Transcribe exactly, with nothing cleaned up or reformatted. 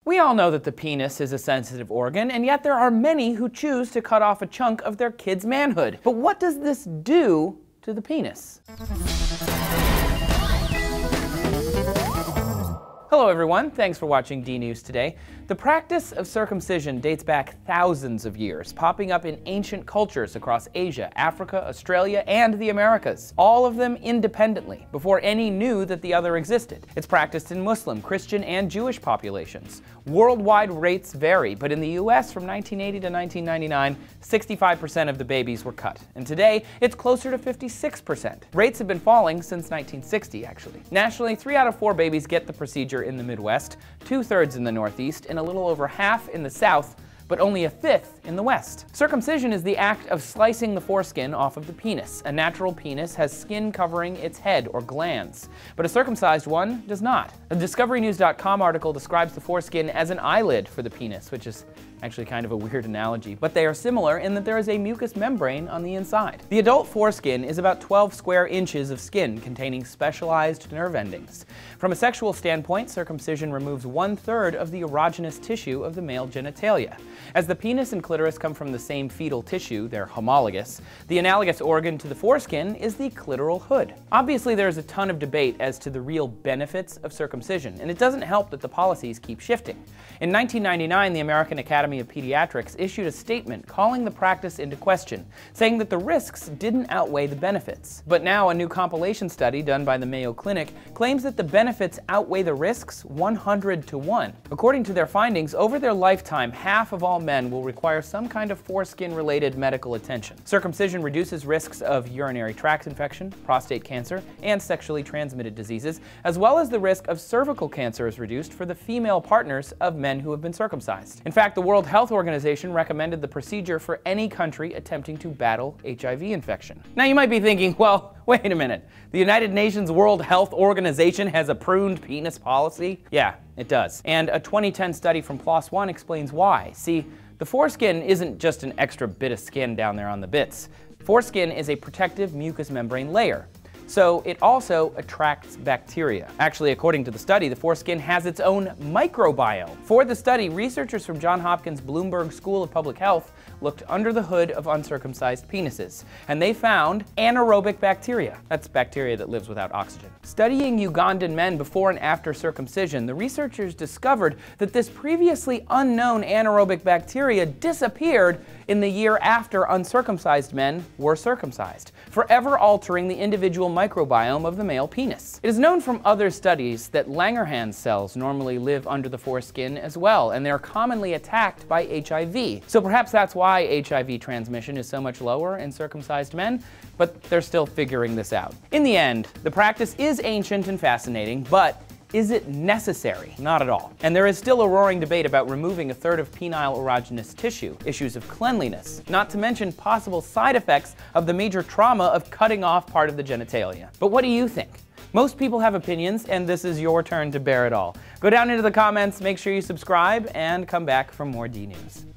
We all know that the penis is a sensitive organ, and yet there are many who choose to cut off a chunk of their kid's manhood. But what does this do to the penis? Hello everyone, thanks for watching DNews today. The practice of circumcision dates back thousands of years, popping up in ancient cultures across Asia, Africa, Australia, and the Americas, all of them independently, before any knew that the other existed. It's practiced in Muslim, Christian, and Jewish populations. Worldwide rates vary, but in the U S from nineteen eighty to nineteen ninety-nine, sixty-five percent of the babies were cut, and today it's closer to fifty-six percent. Rates have been falling since nineteen sixty, actually. Nationally, three out of four babies get the procedure in the Midwest, two-thirds in the Northeast, and a little over half in the South, but only a fifth in the West. Circumcision is the act of slicing the foreskin off of the penis. A natural penis has skin covering its head or glands, but a circumcised one does not. A Discovery News dot com article describes the foreskin as an eyelid for the penis, which is actually kind of a weird analogy, but they are similar in that there is a mucous membrane on the inside. The adult foreskin is about twelve square inches of skin containing specialized nerve endings. From a sexual standpoint, circumcision removes one-third of the erogenous tissue of the male genitalia. As the penis and clitoris come from the same fetal tissue, they're homologous, the analogous organ to the foreskin is the clitoral hood. Obviously, there's a ton of debate as to the real benefits of circumcision, and it doesn't help that the policies keep shifting. In nineteen ninety-nine, the American Academy of Pediatrics issued a statement calling the practice into question, saying that the risks didn't outweigh the benefits. But now a new compilation study done by the Mayo Clinic claims that the benefits outweigh the risks one hundred to one. According to their findings, over their lifetime, half of all men will require some kind of foreskin-related medical attention. Circumcision reduces risks of urinary tract infection, prostate cancer, and sexually transmitted diseases, as well as the risk of cervical cancer is reduced for the female partners of men who have been circumcised. In fact, the World Health Organization recommended the procedure for any country attempting to battle H I V infection. Now you might be thinking, well, wait a minute, the United Nations World Health Organization has a pruned penis policy? Yeah, it does. And a twenty ten study from PLOS ONE explains why. See, the foreskin isn't just an extra bit of skin down there on the bits. Foreskin is a protective mucous membrane layer, so it also attracts bacteria. Actually, according to the study, the foreskin has its own microbiome. For the study, researchers from Johns Hopkins Bloomberg School of Public Health looked under the hood of uncircumcised penises, and they found anaerobic bacteria. That's bacteria that lives without oxygen. Studying Ugandan men before and after circumcision, the researchers discovered that this previously unknown anaerobic bacteria disappeared in the year after uncircumcised men were circumcised, forever altering the individual microbiome of the male penis. It is known from other studies that Langerhans cells normally live under the foreskin as well, and they're commonly attacked by H I V. So perhaps that's why H I V transmission is so much lower in circumcised men, but they're still figuring this out. In the end, the practice is ancient and fascinating, but is it necessary? Not at all. And there is still a roaring debate about removing a third of penile erogenous tissue, issues of cleanliness, not to mention possible side effects of the major trauma of cutting off part of the genitalia. But what do you think? Most people have opinions, and this is your turn to bear it all. Go down into the comments, make sure you subscribe, and come back for more DNews.